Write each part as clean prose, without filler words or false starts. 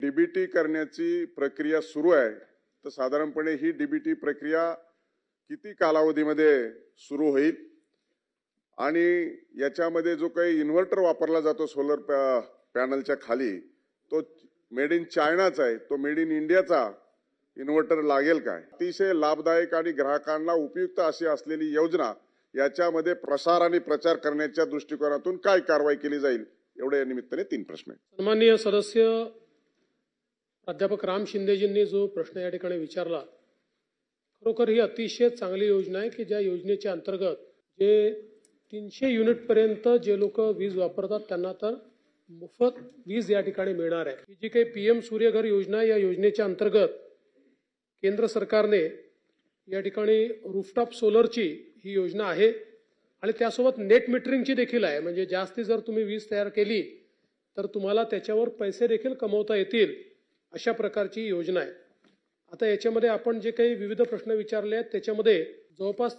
DBT करण्याची प्रक्रिया सुरू आहे, तर साधारणपणे ही डीबीटी प्रक्रिया किती कालावधीमध्ये सुरू होईल आणि याच्यामध्ये जो काही इन्व्हर्टर वापरला जातो सोलर पॅनलच्या खाली तो मेड इन चायनाचा आहे, तो मेड इन इंडियाचा इन्व्हर्टर लागेल काय? अतिशय लाभदायक आणि ग्राहकांना उपयुक्त अशी असलेली योजना, याच्यामध्ये प्रसार आणि प्रचार करण्याच्या दृष्टिकोनातून काय कारवाई केली जाईल? एवढे या निमित्ताने 3 प्रश्न आहेत. सन्माननीय सदस्य प्राध्यापक राम शिंदेजींनी जो प्रश्न या ठिकाणी विचारला, खरोखर ही अतिशय चांगली योजना आहे की ज्या योजनेच्या अंतर्गत जे 300 युनिट पर्यंत जे लोक वीज वापरतात त्यांना तर मोफत वीज या ठिकाणी मिळणार आहे. ही जी काही पीएम सूर्यघर योजना, या योजनेच्या अंतर्गत केंद्र सरकारने या ठिकाणी रूफटॉप सोलरची ही योजना आहे आणि त्यासोबत नेट मीटरिंगची देखील आहे. म्हणजे जास्ती जर तुम्ही वीज तयार केली तर तुम्हाला त्याच्यावर पैसे देखील कमवता येतील, अशा प्रकारची योजना आहे. आता याच्यामध्ये आपण जे काही विविध प्रश्न विचारले आहेत त्याच्यामध्ये जवळपास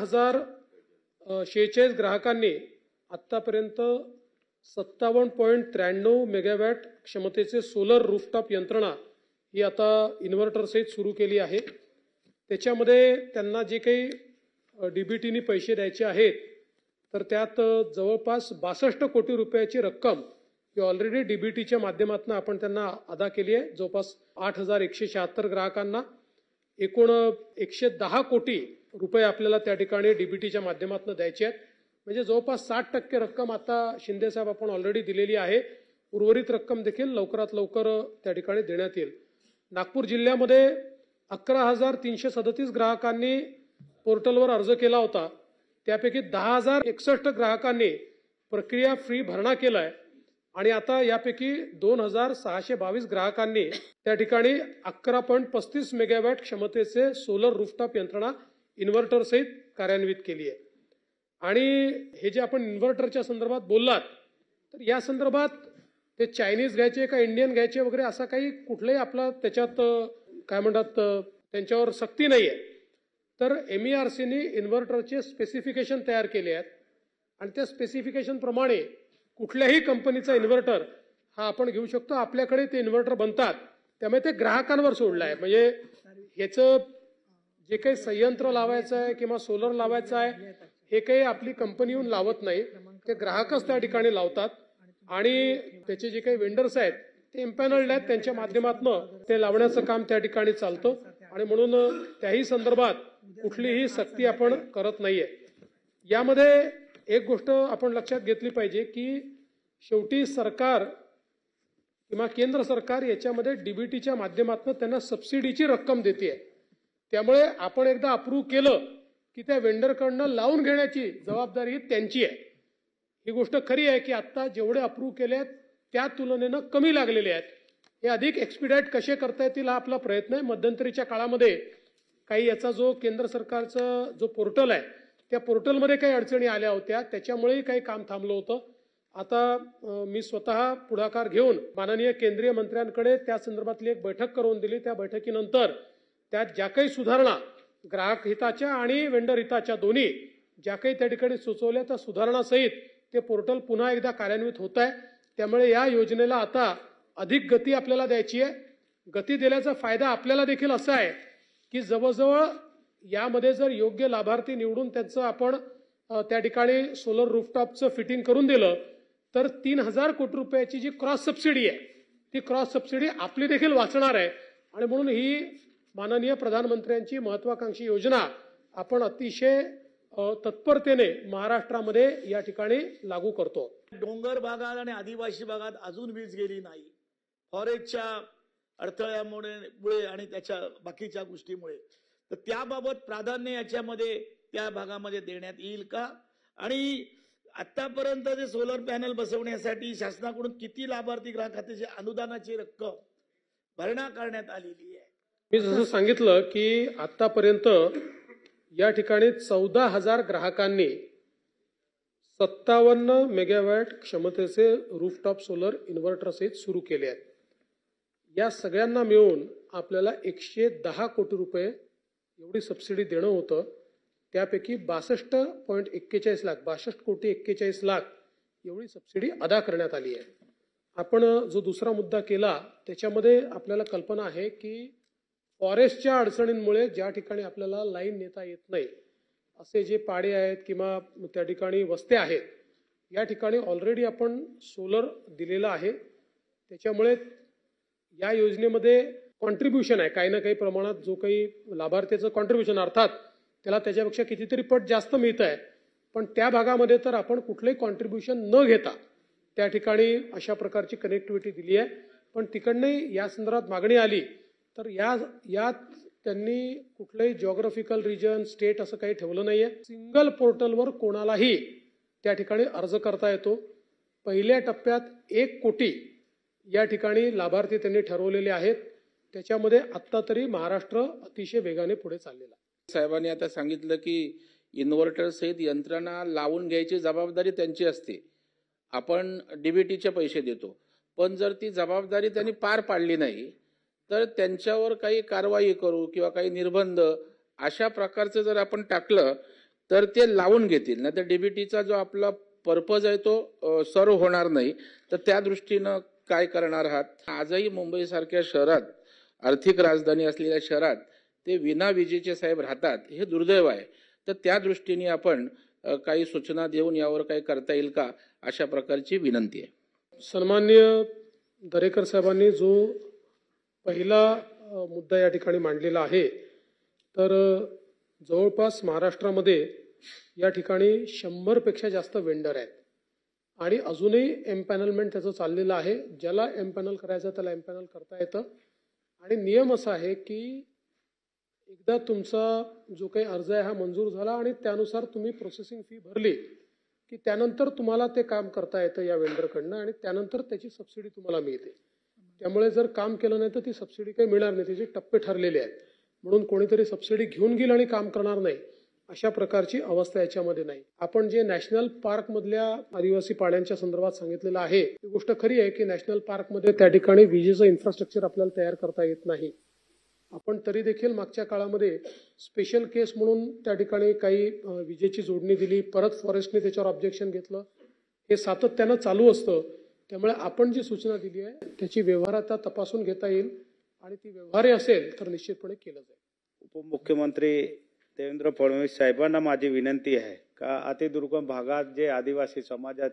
14,046 ग्राहकांनी आतापर्यंत 57.93 मेगावॅट क्षमतेचे सोलर रूफटॉप यंत्रणा ही आता इन्व्हर्टर सहित सुरू केली आहे. त्याच्यामध्ये त्यांना जे काही डीबीटीनी पैसे द्यायचे आहेत तर त्यात जवळपास 62 कोटी रुपयाची रक्कम ही ऑलरेडी डीबीटीच्या माध्यमातून आपण त्यांना अदा केली आहे. जवळपास 8,176 ग्राहकांना एकूण 110 कोटी रुपये आपल्याला त्या ठिकाणी डीबीटीच्या माध्यमातून द्यायचे आहेत. म्हणजे जवळपास 60% रक्कम आता शिंदे साहेब आपण ऑलरेडी दिलेली आहे. उर्वरित रक्कम देखील लवकरात लवकर त्या ठिकाणी देण्यात येईल. नागपूर जिल्ह्यामध्ये 11,337 ग्राहकांनी पोर्टलवर अर्ज केला होता. त्यापैकी 10,061 ग्राहकांनी प्रक्रिया फ्री भरणा केलाय आणि आता यापैकी 2,622 ग्राहकांनी त्या ठिकाणी 11.35 मेगावॅट क्षमतेचे सोलर रूफटॉप यंत्रणा इन्व्हर्टर सहित कार्यान्वित केली आहे. आणि हे जे आपण इन्व्हर्टरच्या संदर्भात बोललात तर या संदर्भात ते चायनीज घ्यायचे का इंडियन घ्यायचे वगैरे असा काही कुठलाही आपला त्याच्यात काय म्हणतात त्यांच्यावर सक्ती नाहीये. तर MERCनी इन्व्हर्टरचे स्पेसिफिकेशन तयार केले आहेत आणि त्या स्पेसिफिकेशन प्रमाणे कुठल्याही कंपनीचा इन्व्हर्टर हा आपण घेऊ शकतो. आपल्याकडे ते इन्व्हर्टर बनतात, त्यामुळे ते ग्राहकांवर सोडलं आहे. म्हणजे ह्याचं जे काही संयंत्र लावायचं आहे किंवा सोलर लावायचं आहे हे काही आपली कंपनी येऊन लावत नाही, ते ग्राहकच त्या ठिकाणी लावतात आणि त्याचे जे काही वेंडर्स आहेत ते एम्पॅनल्ड आहेत, त्यांच्या माध्यमातून ते लावण्याचं काम त्या ठिकाणी चालतं आणि म्हणून त्याही संदर्भात कुठलीही सक्ती आपण करत नाहीये. यामध्ये एक गोष्ट आपण लक्षात घेतली पाहिजे की शेवटी सरकार किंवा केंद्र सरकार याच्यामध्ये डीबीटीच्या माध्यमातून त्यांना सबसिडीची रक्कम देते. त्यामुळे आपण एकदा अप्रूव्ह केलं की त्या वेंडरकडनं लावून घेण्याची जबाबदारी त्यांची आहे. ही गोष्ट खरी आहे की आता जेवढे अप्रूव्ह केले आहेत त्या तुलनेनं कमी लागलेले आहेत. हे अधिक एक्सपिडाइट कसे करता येतील हा आपला प्रयत्न आहे. मध्यंतरीच्या काळामध्ये काही याचा जो केंद्र सरकारचा जो पोर्टल आहे त्या पोर्टलमध्ये काही अडचणी आल्या होत्या, त्याच्यामुळेही काही काम थांबलं होतं. आता मी स्वतः पुढाकार घेऊन माननीय केंद्रीय मंत्र्यांकडे त्या संदर्भातली एक बैठक करून दिली. त्या बैठकीनंतर त्यात ज्या काही सुधारणा ग्राहक हिताच्या आणि वेंडर हिताच्या दोन्ही ज्या काही त्या ठिकाणी सुचवल्या त्या सुधारणासहित ते पोर्टल पुन्हा एकदा कार्यान्वित होत आहे. त्यामुळे या योजनेला आता अधिक गती आपल्याला द्यायची आहे. गती दिल्याचा फायदा आपल्याला देखील असा आहे की जवळजवळ यामध्ये जर योग्य लाभार्थी निवडून त्यांचं आपण त्या ठिकाणी सोलर रूफटॉपचं फिटिंग करून दिलं तर 3,000 कोटी रुपयाची जी क्रॉस सबसिडी आहे ती क्रॉस सबसिडी आपली देखील वाचणार आहे. आणि म्हणून ही माननीय प्रधानमंत्र्यांची महत्वाकांक्षी योजना आपण अतिशय तत्परतेने महाराष्ट्रामध्ये या ठिकाणी लागू करतो. डोंगर भागात आणि आदिवासी भागात अजून वीज गेली नाही फॉरेस्टच्या अडथळ्यामुळे आणि त्याच्या बाकीच्या गोष्टीमुळे, तर त्याबाबत प्राधान्य याच्यामध्ये त्या भागामध्ये देण्यात येईल का? आणि आतापर्यंत जे सोलर पॅनल बसवण्यासाठी शासनाकडून किती लाभार्थी ग्राहक खात्याची अनुदानाची रक्कम भरणा करण्यात आलेली आहे? मी जसं सांगितलं की आतापर्यंत या ठिकाणी 14,000 ग्राहकांनी 57 मेगावॅट क्षमतेचे रूफटॉप सोलर इन्व्हर्टर सहित सुरू केले आहेत. या सगळ्यांना मिळून आपल्याला 110 कोटी रुपये एवढी सबसिडी देणं होतं. त्यापैकी 62.41 लाख 62 कोटी 41 लाख एवढी सबसिडी अदा करण्यात आली आहे. आपण जो दुसरा मुद्दा केला त्याच्यामध्ये आपल्याला कल्पना आहे की फॉरेस्टच्या अडचणींमुळे ज्या ठिकाणी आपल्याला लाईन नेता येत नाही असे जे पाडे आहेत किंवा त्या ठिकाणी वस्त्या आहेत या ठिकाणी ऑलरेडी आपण सोलर दिलेलं आहे. त्याच्यामुळे या योजनेमध्ये कॉन्ट्रीब्युशन आहे काही ना काही प्रमाणात जो काही लाभार्थीचं कॉन्ट्रीब्युशन अर्थात त्याला त्याच्यापेक्षा कितीतरी पट जास्त मिळत आहे पण त्या भागामध्ये तर आपण कुठलंही कॉन्ट्रीब्युशन न घेता त्या ठिकाणी अशा प्रकारची कनेक्टिव्हिटी दिली आहे. पण तिकडनंही या संदर्भात मागणी आली तर यात त्यांनी कुठलंही जिओग्राफिकल रिजन स्टेट असं काही ठेवलं नाहीये. सिंगल पोर्टलवर कोणालाही त्या ठिकाणी अर्ज करता येतो. पहिल्या टप्प्यात 1 कोटी या ठिकाणी लाभार्थी त्यांनी ठरवलेले आहेत. त्याच्यामध्ये आत्ता तरी महाराष्ट्र अतिशय वेगाने पुढे चाललेला आहे. साहेबांनी आता सांगितलं की इन्व्हर्टर सहित यंत्रणा लावून घ्यायची जबाबदारी त्यांची असते. आपण डीबीटीचे पैसे देतो पण जर ती जबाबदारी त्यांनी पार पाडली नाही तर त्यांच्यावर काही कारवाई करू किंवा काही निर्बंध अशा प्रकारचं जर आपण टाकलं तर ते लावून घेतील. नाही तर डीबीटीचा जो आपला पर्पज आहे तो सर्व होणार नाही. तर त्या दृष्टीनं काय करणार आहात? आजही मुंबईसारख्या शहरात आर्थिक राजधानी असलेल्या शहरात ते विना विजेचे साहेब राहतात हे दुर्दैव आहे. तर त्या दृष्टीने आपण काही सूचना देऊन यावर काही करता येईल का अशा प्रकारची विनंती आहे. सन्माननीय दरेकर साहेबांनी जो पहिला मुद्दा या ठिकाणी मांडलेला आहे तर जवळपास महाराष्ट्रामध्ये या ठिकाणी 100 पेक्षा जास्त वेंडर आहेत आणि अजूनही एम्पॅनलमेंट त्याचं चाललेलं आहे. ज्याला एम्पॅनल करायचं त्याला एम्पॅनल करता येतं आणि नियम असा आहे की एकदा तुमचा जो काही अर्ज आहे हा मंजूर झाला आणि त्यानुसार तुम्ही प्रोसेसिंग फी भरली की त्यानंतर तुम्हाला ते काम करता येतं या वेंडरकडनं आणि त्यानंतर त्याची सबसिडी तुम्हाला मिळते. त्यामुळे जर काम केलं नाही तर ती सबसिडी काही मिळणार नाही. त्याचे टप्पे ठरलेले आहेत. म्हणून कोणीतरी सबसिडी घेऊन गेलं आणि काम करणार नाही अशा प्रकारची अवस्था याच्यामध्ये नाही. आपण जे नॅशनल पार्क मधल्या आदिवासी पाड्यांच्या संदर्भात सांगितलेलं आहे ती गोष्ट खरी आहे की नॅशनल पार्कमध्ये त्या ठिकाणी विजेचं इन्फ्रास्ट्रक्चर आपल्याला तयार करता येत नाही. आपण तरी देखील मागच्या काळामध्ये स्पेशल केस म्हणून त्या ठिकाणी काही विजेची जोडणी दिली. परत फॉरेस्टने त्याच्यावर ऑब्जेक्शन घेतलं. हे सातत्यानं चालू असतं. त्यामुळे आपण जी सूचना दिली आहे त्याची व्यवहार्यता तपासून घेता येईल आणि ती व्यवहार्य असेल तर निश्चितपणे केलं जाईल. उपमुख्यमंत्री देवेंद्र फडणवीस साहेबांना माझी विनंती आहे का अतिदुर्गम भागात जे आदिवासी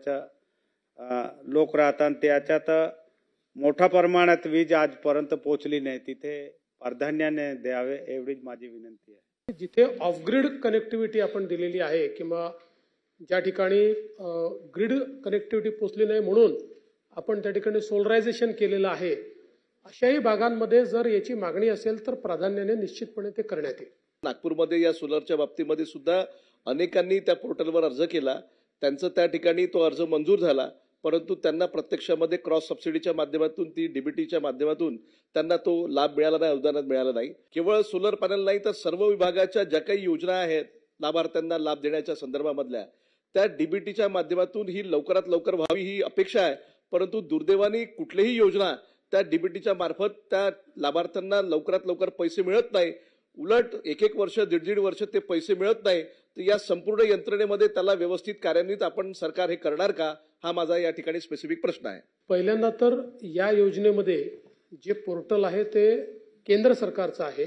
समाजाच्या लोक राहतात त्याच्यात मोठ्या प्रमाणात वीज आजपर्यंत पोहोचली नाही तिथे प्राधान्याने द्यावे एवढीच माझी विनंती आहे. जिथे ऑफ ग्रिड कनेक्टिव्हिटी आपण दिलेली आहे किंवा ज्या ठिकाणी ग्रिड कनेक्टिव्हिटी पोहोचली नाही म्हणून आपण त्या ठिकाणी सोलरायझेशन केलेलं आहे अशाही भागांमध्ये जर याची मागणी असेल तर प्राधान्याने निश्चितपणे ते करण्यात येईल. नागपूरमध्ये या सोलरच्या बाबतीमध्ये सुद्धा अनेकांनी त्या पोर्टलवर अर्ज केला. त्यांचं त्या ठिकाणी तो अर्ज मंजूर झाला परंतु त्यांना प्रत्यक्षामध्ये क्रॉस सबसिडीच्या माध्यमातून ती डीबीटीच्या माध्यमातून त्यांना तो लाभ मिळाला नाही अनुदान मिळालं नाही. केवळ सोलर पॅनल नाही तर सर्व विभागाच्या ज्या काही योजना आहेत लाभार्थ्यांना लाभ देण्याच्या संदर्भामधल्या त्या डीबीटीच्या माध्यमातून ही लवकरात लवकर व्हावी ही अपेक्षा आहे. परंतु दुर्दैवाने कुठलीही योजना त्या डीबीटीच्या मार्फत त्या लाभार्थ्यांना लवकरात लवकर पैसे मिळत नाही. उलट 1-1 वर्ष 1.5 वर्ष ते पैसे मिळत नाही. तर या संपूर्ण यंत्रणेमध्ये त्याला व्यवस्थित कार्यान्वित आपण सरकार हे करणार का हा माझा या ठिकाणी स्पेसिफिक प्रश्न आहे. पहिल्यांदा तर या योजनेमध्ये जे पोर्टल आहे ते केंद्र सरकारचं आहे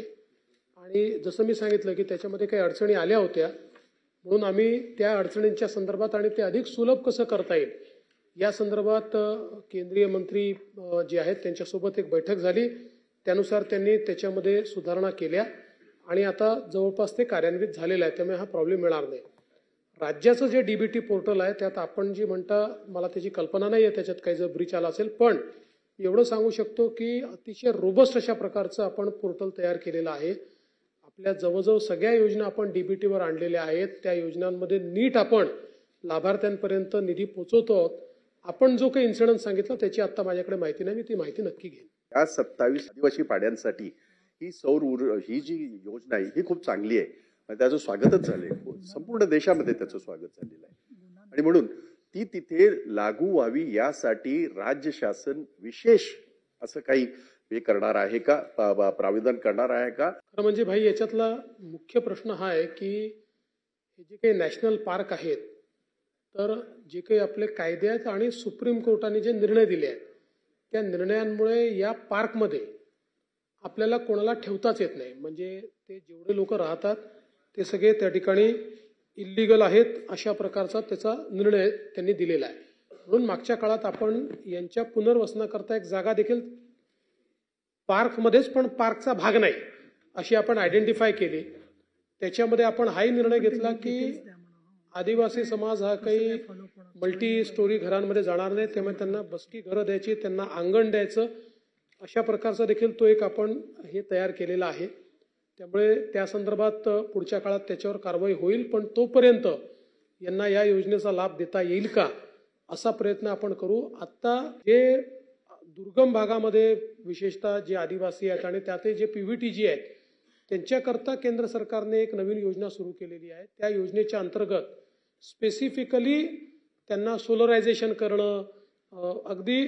आणि जसं मी सांगितलं की त्याच्यामध्ये काही अडचणी आल्या होत्या म्हणून आम्ही त्या अडचणींच्या संदर्भात आणि ते अधिक सुलभ कसं करता येईल या संदर्भात केंद्रीय मंत्री जे आहेत त्यांच्यासोबत एक बैठक झाली. त्यानुसार त्यांनी त्याच्यामध्ये सुधारणा केल्या आणि आता जवळपास ते कार्यान्वित झालेलं आहे. त्यामुळे हा प्रॉब्लेम येणार नाही. राज्याचं जे डीबीटी पोर्टल आहे त्यात आपण जी म्हणता मला त्याची कल्पना नाही आहे त्याच्यात काही जर ब्रीच आला असेल पण एवढं सांगू शकतो की अतिशय रोबस्ट अशा प्रकारचं आपण पोर्टल तयार केलेलं आहे. आपल्या जवळजवळ सगळ्या योजना आपण डीबीटीवर आणलेल्या आहेत. त्या योजनांमध्ये नीट आपण लाभार्थ्यांपर्यंत निधी पोहोचवतो आहोत. आपण जो काही इन्सिडेंट सांगितला त्याची आता माझ्याकडे माहिती नाही. मी ती माहिती नक्की घेईन. या 27 आदिवासी पाड्यांसाठी ही ही जी योजना आहे ही खूप चांगली आहे. त्याचं स्वागतच झालंय. संपूर्ण देशामध्ये त्याचं स्वागत झालेलं आहे आणि म्हणून ती तिथे लागू व्हावी यासाठी राज्य शासन विशेष असं काही हे करणार आहे का प्राविधान करणार आहे का? खरं म्हणजे भाई याच्यातला मुख्य प्रश्न हा आहे की हे जे काही नॅशनल पार्क आहेत तर जे काही आपले कायदे आहेत आणि सुप्रीम कोर्टाने जे निर्णय दिले आहेत त्या निर्णयांमुळे या पार्कमध्ये आपल्याला कोणाला ठेवताच येत नाही. म्हणजे ते जेवढे लोक राहतात ते सगळे त्या ठिकाणी इल्लीगल आहेत अशा प्रकारचा त्याचा निर्णय त्यांनी दिलेला आहे. म्हणून मागच्या काळात आपण यांच्या पुनर्वसनाकरता एक जागा देखील पार्कमध्येच, पण पार्कचा भाग नाही अशी आपण आयडेंटिफाय केली. त्याच्यामध्ये आपण हाही निर्णय घेतला की आदिवासी समाज हा काही मल्टी स्टोरी घरांमध्ये जाणार नाही, त्यामुळे त्यांना बसकी घरं द्यायची, त्यांना अंगण द्यायचं, अशा प्रकारचा देखील तो एक आपण हे तयार केलेला आहे. त्यामुळे त्या संदर्भात पुढच्या काळात त्याच्यावर कारवाई होईल. पण तोपर्यंत यांना या योजनेचा लाभ देता येईल का असा प्रयत्न आपण करू. आता जे दुर्गम भागामध्ये विशेषतः जे आदिवासी आहेत आणि त्यातही जे PVTG आहेत त्यांच्याकरता केंद्र सरकारने एक नवीन योजना सुरू केलेली आहे. त्या योजनेच्या अंतर्गत स्पेसिफिकली त्यांना सोलरायझेशन करणं, अगदी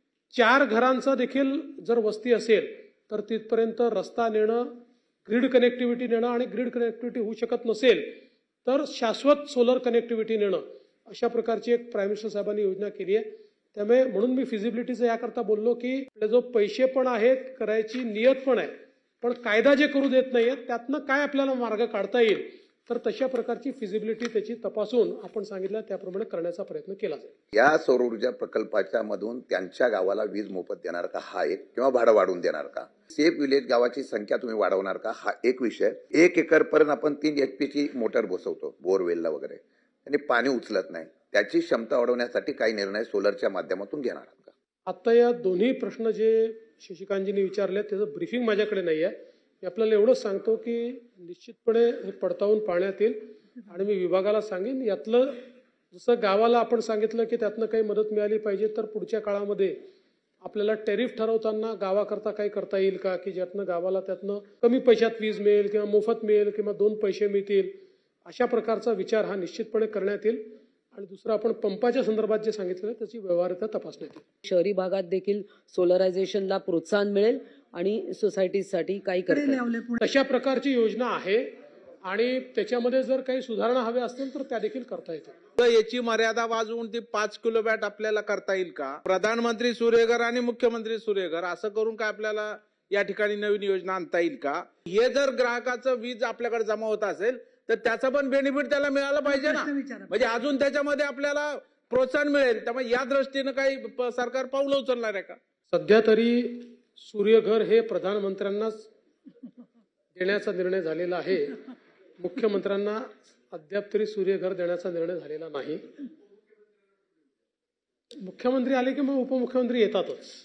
4 घरांचा देखील जर वस्ती असेल तर तिथपर्यंत रस्ता नेणं, ग्रीड कनेक्टिव्हिटी नेणं, आणि ग्रीड कनेक्टिव्हिटी होऊ शकत नसेल तर शाश्वत सोलर कनेक्टिव्हिटी नेणं, अशा प्रकारची एक प्राईम मिनिस्टर साहेबांनी योजना केली आहे. त्यामुळे म्हणून मी फिजिबिलिटीचं याकरता बोललो की आपले जो पैसे पण आहेत, करायची नियत पण आहे, पण कायदा जे करू देत नाहीये त्यातनं काय आपल्याला मार्ग काढता येईल तर तशा प्रकारची फिजिबिलिटी त्याची तपासून आपण सांगितलं त्याप्रमाणे करण्याचा प्रयत्न केला जाईल. या सौर ऊर्जा प्रकल्पाच्या मधून त्यांच्या गावाला वीज मोफत देणार का हा एक, किंवा भाडं वाढवून देणार का, सेफ विलेज गावाची संख्या तुम्ही वाढवणार का हा एक विषय. 1 एकर पर्यंत आपण 3 HP ची मोटर बसवतो बोरवेलला वगैरे, आणि पाणी उचलत नाही, त्याची क्षमता वाढवण्यासाठी काही निर्णय सोलरच्या माध्यमातून घेणार आहात का? आता या दोन्ही प्रश्न जे शशिकांतजींनी विचारले त्याचं ब्रीफिंग माझ्याकडे नाही आहे. मी आपल्याला एवढंच सांगतो की निश्चितपणे हे पडताळून पाहण्यात येईल आणि मी विभागाला सांगेन. यातलं जसं गावाला आपण सांगितलं की त्यातनं काही मदत मिळाली पाहिजे, तर पुढच्या काळामध्ये आपल्याला टॅरिफ ठरवताना गावाकरता काही करता येईल का की ज्यातनं गावाला त्यातनं कमी पैशात वीज मिळेल किंवा मोफत मिळेल किंवा 2 पैसे मिळतील, अशा प्रकारचा विचार हा निश्चितपणे करण्यात येईल. आणि दुसरं आपण पंपाच्या संदर्भात जे सांगितलं त्याची व्यवहार्यता तपासण्यात येईल. शहरी भागात देखील सोलरायझेशनला प्रोत्साहन मिळेल आणि सोसायटीसाठी काही करता येईल. तशा प्रकारची योजना आहे आणि त्याच्यामध्ये जर काही सुधारणा हव्या असतील तर त्या देखील करता येतील. तर याची मर्यादा वाजवून ती 5 किलोवॅट आपल्याला करता येईल का? प्रधानमंत्री सूर्यघर आणि मुख्यमंत्री सूर्यघर असं करून काय आपल्याला या ठिकाणी नवीन योजना आणता येईल का? हे जर ग्राहकाचं वीज आपल्याकडे जमा होत असेल तर त्याचा पण बेनिफिट त्याला मिळाला पाहिजे ना, म्हणजे अजून त्याच्यामध्ये आपल्याला प्रोत्साहन मिळेल. त्यामुळे या दृष्टीनं काही सरकार पाऊल उचलणार आहे का? सध्या तरी सूर्यघर हे प्रधानमंत्र्यांनाच देण्याचा निर्णय झालेला आहे. मुख्यमंत्र्यांना अद्याप तरी सूर्यघर देण्याचा निर्णय झालेला नाही. मुख्यमंत्री आले की मग उपमुख्यमंत्री येतातच.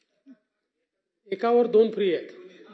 एकावर 2 फ्री आहेत.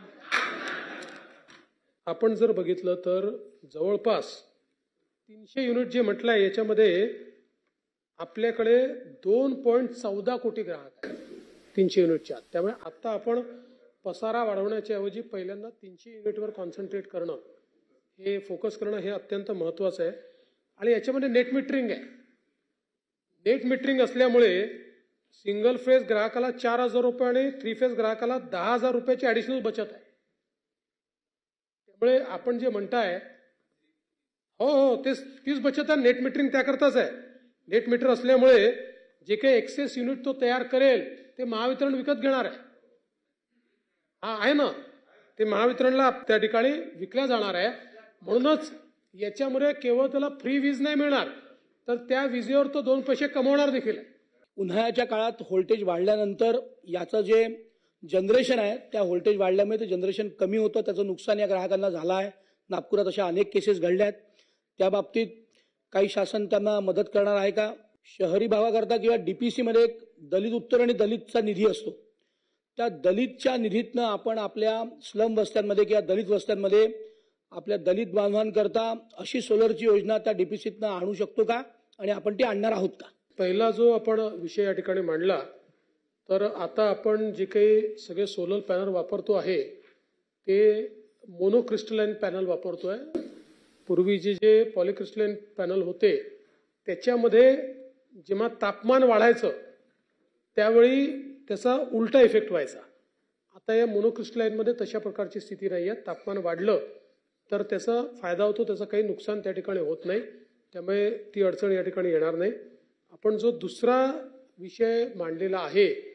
आपण जर बघितलं तर जवळपास 300 युनिट जे म्हटलंय याच्यामध्ये आपल्याकडे 2.14 कोटी ग्राहक आहेत 300 युनिटच्या. त्यामुळे आता आपण पसारा वाढवण्याच्या ऐवजी पहिल्यांदा 300 युनिटवर कॉन्सन्ट्रेट करणं, हे फोकस करणं हे अत्यंत महत्वाचं आहे. आणि याच्यामध्ये नेट मीटरिंग आहे. नेट मीटरिंग असल्यामुळे सिंगल फेज ग्राहकाला 4,000 रुपये आणि 3 फेज ग्राहकाला 10,000 रुपयाची ऍडिशनल बचत आहे. त्यामुळे आपण जे म्हणताय हो तीच बचत आहे. नेट मीटरिंग त्याकरताच आहे. नेट मीटर असल्यामुळे जे काही एक्सेस युनिट तो तयार करेल ते महावितरण विकत घेणार आहे. हा आहे ना, ते महावितरणला त्या ठिकाणी विकल्या जाणार आहे. म्हणूनच याच्यामुळे केवळ त्याला फ्री वीज नाही मिळणार तर त्या विजेवर तो 2 पैसे कमवणार देखील. उन्हाळ्याच्या काळात व्होल्टेज वाढल्यानंतर याचं जे जनरेशन आहे त्या व्होल्टेज वाढल्यामुळे ते जनरेशन कमी होतं, त्याचं नुकसान या ग्राहकांना झालं आहे. नागपुरात अशा अनेक केसेस घडल्या आहेत. त्या बाबतीत काही शासन त्यांना मदत करणार आहे का? शहरी भागाकरता किंवा DPC मध्ये एक दलित उत्तर आणि दलितचा निधी असतो. त्या दलितच्या निधीतनं आपण आपल्या स्लम वस्त्यांमध्ये किंवा दलित वस्त्यांमध्ये आपल्या दलित बांधवांकरता अशी सोलरची योजना त्या DPCतनं आणू शकतो का आणि आपण ती आणणार आहोत का? पहिला जो आपण विषय या ठिकाणी मांडला तर आता आपण जे काही सगळे सोलर पॅनल वापरतो आहे ते मोनोक्रिस्टलाइन पॅनल वापरतोय. पूर्वीचे जे पॉलिक्रिस्टलाइन पॅनल होते त्याच्यामध्ये जेव्हा तापमान वाढायचं त्यावेळी त्याचा उलटा इफेक्ट व्हायचा. आता या मोनोक्रिस्टलाइनमध्ये तशा प्रकारची स्थिती नाही आहे. तापमान वाढलं तर त्याचा फायदा होतो, त्याचं काही नुकसान त्या ठिकाणी होत नाही. त्यामुळे ती अडचण या ठिकाणी येणार नाही. आपण जो दुसरा विषय मांडलेला आहे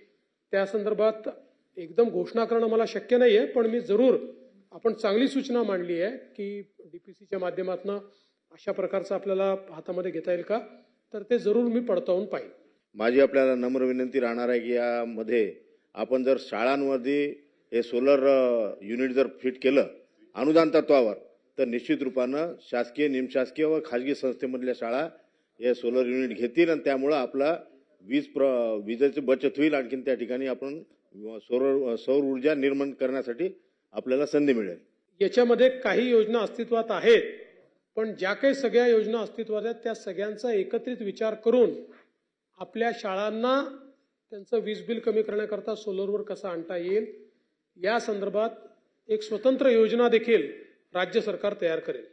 त्या संदर्भात एकदम घोषणा करणं मला शक्य नाही आहे, पण मी जरूर आपण चांगली सूचना मांडली आहे की डीपीसीच्या माध्यमातून अशा प्रकारचं आपल्याला हातामध्ये घेता येईल का, तर ते जरूर मी पडताळून पाहिन. माझी आपल्याला नम्र विनंती राहणार आहे की यामध्ये आपण जर शाळांमध्ये हे सोलर युनिट जर फिट केलं अनुदान तत्वावर, तर निश्चित रूपानं शासकीय, निमशासकीय व खाजगी संस्थेमधल्या शाळा हे सोलर युनिट घेतील आणि त्यामुळं आपला विजेची बचत होईल. आणखीन त्या ठिकाणी आपण सौर ऊर्जा निर्माण करण्यासाठी आपल्याला संधी मिळेल. याच्यामध्ये काही योजना अस्तित्वात आहेत, पण ज्या काही सगळ्या योजना अस्तित्वात आहेत त्या सगळ्यांचा एकत्रित विचार करून आपल्या शाळांना त्यांचं वीज बिल कमी करण्याकरता सोलरवर कसं आणता येईल या संदर्भात एक स्वतंत्र योजना देखील राज्य सरकार तयार करेल.